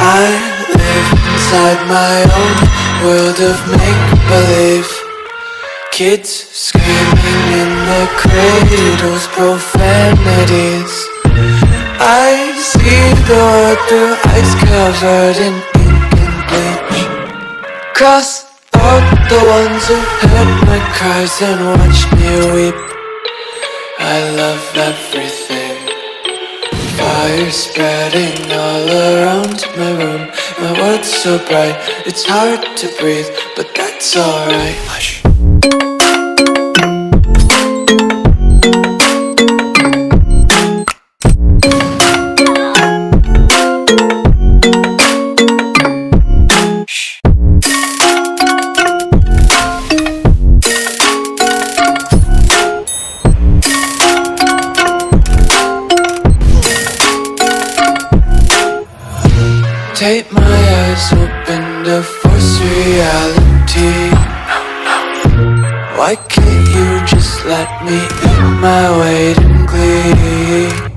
I live inside my own world of make-believe. Kids screaming in the cradles, profanities. I see the world through ice covered in ink and bleach. Cross out the ones who heard my cries and watched me weep. I love everything. Fire spreading all around my room. My world's so bright, it's hard to breathe, but that's alright. Hush. Take my eyes open to force reality. Why can't you just let me eat my weight in glee?